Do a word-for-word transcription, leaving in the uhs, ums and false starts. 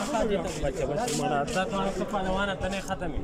بچه بچه مانا تا کانو کپانه وانا تنه ختمی